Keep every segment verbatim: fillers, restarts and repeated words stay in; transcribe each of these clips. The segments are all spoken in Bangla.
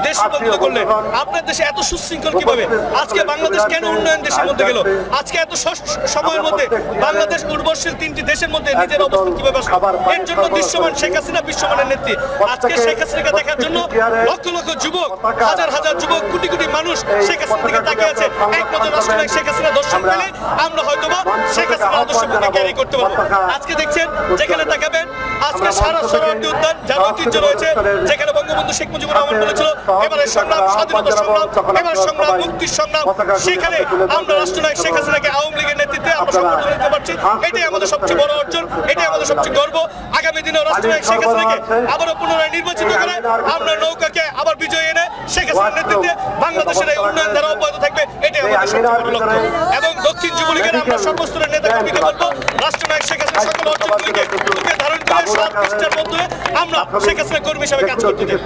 দেশ রূপান্তরিত করলেন। আপনার দেশে এত সুশৃঙ্খল কিভাবে? আজকে বাংলাদেশ কেন উন্নয়ন দেশের মধ্যে গেল? আজকে এত সময়ের মধ্যে বাংলাদেশ উর্বরশীল তিনটি দেশের মধ্যে নিজের অবস্থান কিভাবে আসলো? এর জন্য দৃশ্যমান শেখ হাসিনা বিশ্বমানের নেত্রী। আজকে শেখ হাসিনাকে দেখার জন্য লক্ষ লক্ষ যুবক, হাজার হাজার যুবক, কোটি কোটি মানুষ শেখ হাসিনার দিকে তাকিয়ে আছে। এক নজর রাষ্ট্রনায়ক শেখ হাসিনা দর্শন পেলে আমরা হয়তোবা শেখ হাসিনার আদর্শকে ক্যারি করতে পারবো। আজকে দেখছেন যেখানে তাকাবেন, আজকে সারা সরোয়ার্দী উদ্যান যার ঐতিহ্য রয়েছে, যেখানে বঙ্গবন্ধু শেখ মুজিবুর রহমান বলেছিল এবারের সংগ্রাম স্বাধীনতা সংগ্রাম, এবার সংগ্রাম মুক্তির সংগ্রাম, সেখানে আমরা রাষ্ট্রনায়ক শেখ হাসিনাকে আওয়ামী লীগের নেতৃত্বে আমরা সংগঠন দিতে পারছি। এটাই আমাদের সবচেয়ে বড় অর্জন, এটাই আমাদের সবচেয়ে গর্ব। আগামী দিনেও রাষ্ট্রনায়ক শেখ হাসিনাকে আবারও পুনরায় নির্বাচিত করে আমরা নৌকাকে আবার বিজয় এনে শেখ হাসিনার নেতৃত্বে বাংলাদেশের এই উন্নয়ন ধারা অব্যাহত থাকবে, এটাই আমাদের সবচেয়ে বড় লক্ষ্য। এবং দক্ষিণ যুবলীগের আমরা সর্বস্তরের নেতা কর্মীকে বলবো, রাষ্ট্রনায়ক শেখ হাসিনার সকল অর্জনগুলিকে বুকে ধারণ করে সাত পৃষ্ঠার মধ্যে আমরা শেখ হাসিনা কর্মী হিসেবে কাজ করতে চাই।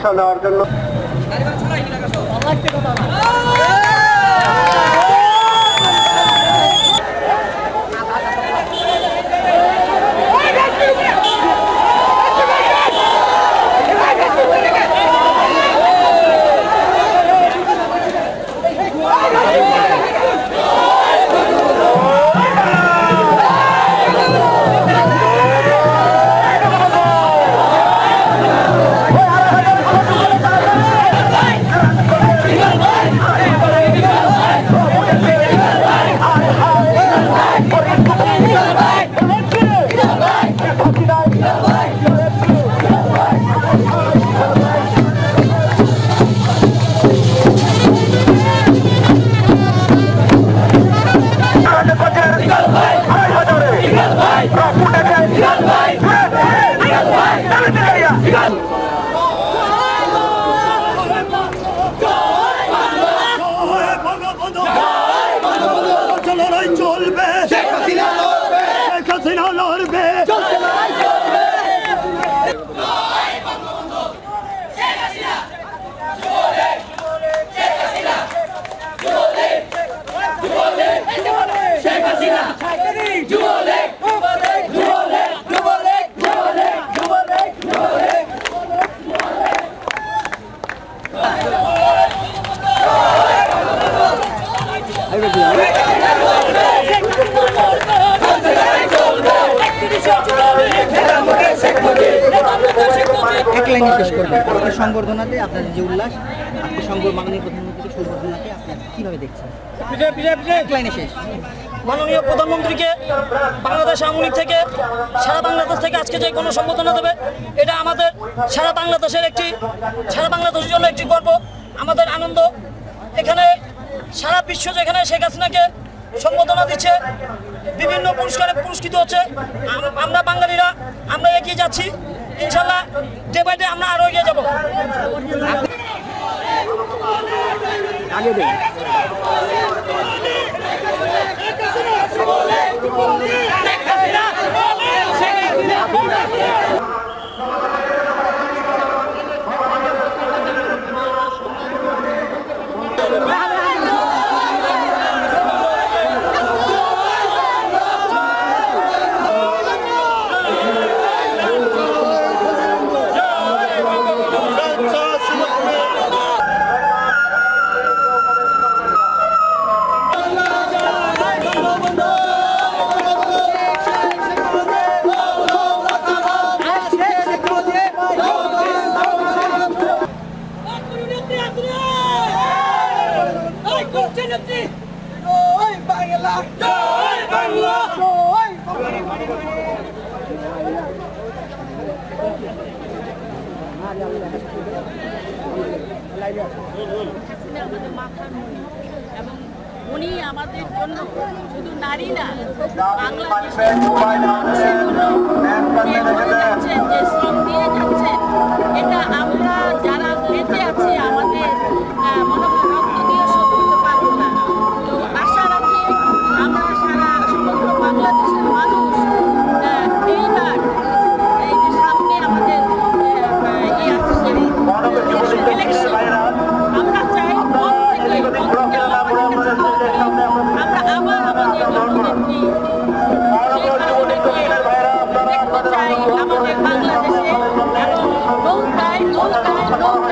সংবর্ধনাতে আপনাদের যে উল্লাস, আজকে সংবর্ধনা মাননীয় প্রধানমন্ত্রীকে সংবর্ধনাতে আপনি কিভাবে দেখছেন? মাননীয় প্রধানমন্ত্রীকে বাংলাদেশ আওয়ামী লীগ থেকে, সারা বাংলাদেশ থেকে আজকে যে কোনো সম্বোধনা দেবে, এটা আমাদের সারা বাংলাদেশের একটি সারা বাংলাদেশের জন্য একটি গর্ব, আমাদের আনন্দ। এখানে সারা বিশ্ব যেখানে শেখ হাসিনাকে সম্বোধনা দিচ্ছে, বিভিন্ন পুরস্কারে পুরস্কৃত হচ্ছে, আমরা বাঙালিরা আমরা এগিয়ে যাচ্ছি। ইনশাল্লাহ ডে বাই ডে আমরা আরো এগিয়ে যাবো। আগে দেই উনি আমাদের জন্য শুধু নারী না, বাংলাদেশের মানুষের জন্য যে করে যাচ্ছেন, যে শ্রম দিয়ে যাচ্ছেন, এটা আমরা যারা বেঁচে আছি আমাদের মনে হয় রক্ত দিয়ে শোধ করতে পারবো না। তো আশা রাখি আমরা সারা সমগ্র বাংলাদেশের মানুষ এইবার এই যে সামনে আমাদের ইলেকশন, আমরা চাই মন থেকে আমরা আবার আমাদের জননেত্রী দেখতে চাই আমাদের বাংলাদেশে, এবং নৌকায় নৌকায় নৌকায়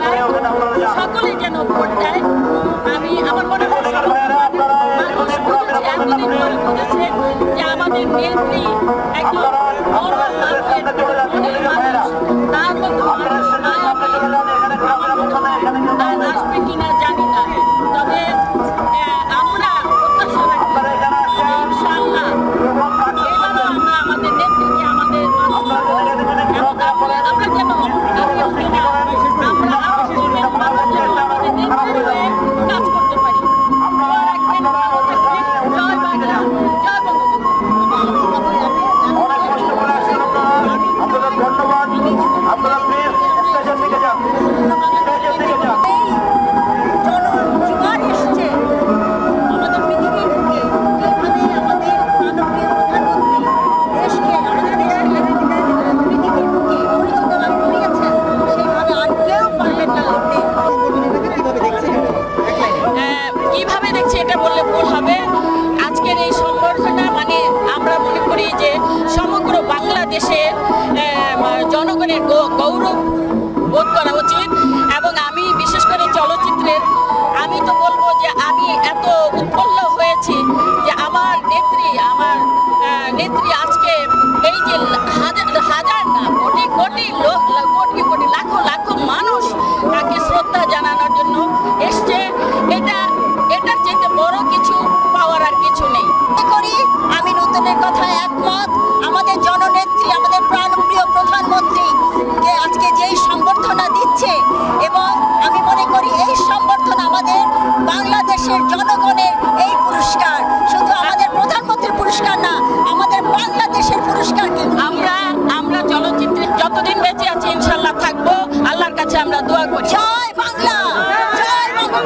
করা উচিত। এবং আমি বিশেষ করে চলচ্চিত্রের আমি তো বলবো যে আমি এত উৎফুল্ল হয়েছি যে আমার নেত্রী আমার আহ, নেত্রী আজকে এই যে হাজার হাজার না কোটি কোটি লোক কোটি কোটি লাখো লাখো মানুষ তাকে শ্রদ্ধা জানানোর জন্য এসছে। এটা এটার চেয়ে বড় কিছু পাওয়ার আর কিছু নেই। করি আমি নতুনের কথা একমত। আমাদের জননেত্রী আমাদের প্রাণপ্রিয় প্রধানমন্ত্রীকে আজকে যেই সম্বর্ধনা দিচ্ছে এবং আমি মনে করি এই সম্বর্ধনা আমাদের বাংলাদেশের জনগণের এই পুরস্কার শুধু আমাদের প্রধানমন্ত্রীর পুরস্কার না, আমাদের বাংলাদেশের পুরস্কার। আমরা আমরা চলচ্চিত্রে যতদিন বেঁচে আছি ইনশাল্লাহ থাকবো। আল্লাহর কাছে আমরা দোয়া করি। জয় বাংলা, জয় বাংলা।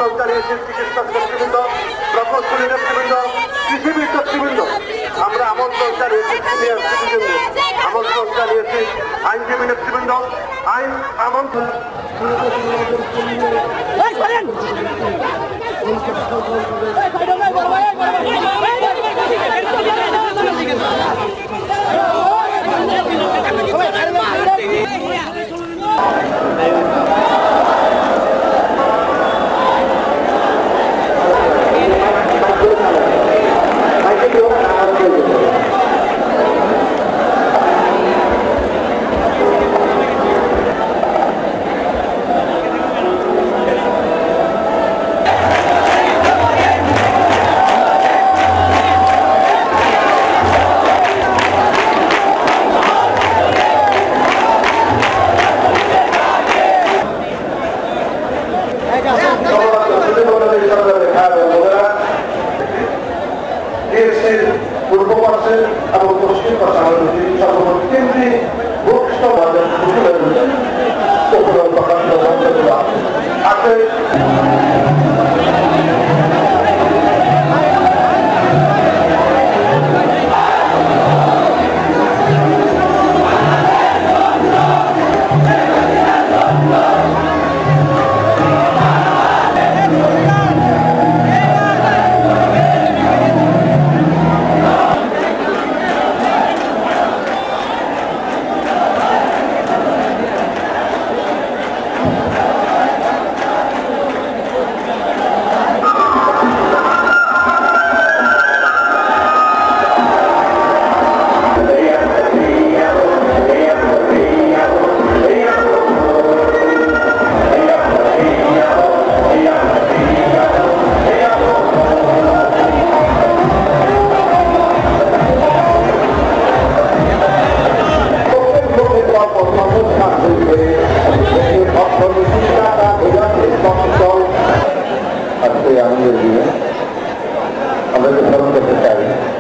কৃষিবিদ নেতৃবৃন্দ, আমরা আমন্ত্রণ জানিয়েছি সিনিয়র সিটিজেনদের, আমন্ত্রণ জানিয়েছি আইনজীবী নেতৃবৃন্দ, আইন আমন্ত্রণ পূর্ব পাশে এবং পশ্চিম পাশে আমাদের সর্বমোট তিনটি বক্স বাজার আছে। আনন্দের দিনে আমরা স্মরণ করতে চাই।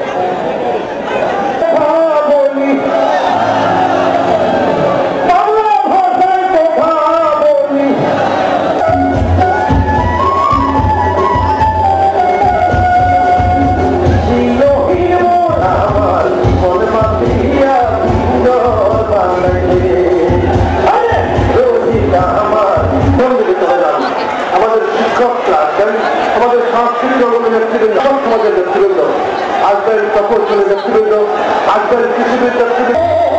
আমাদের সাংস্কৃতিক জগতের নেতৃবৃন্দ, সমাজের নেতৃবৃন্দ, আসবেন প্রকৌশলের নেতৃবৃন্দ, আসবেন কৃষিবিদ নেতৃবৃন্দ।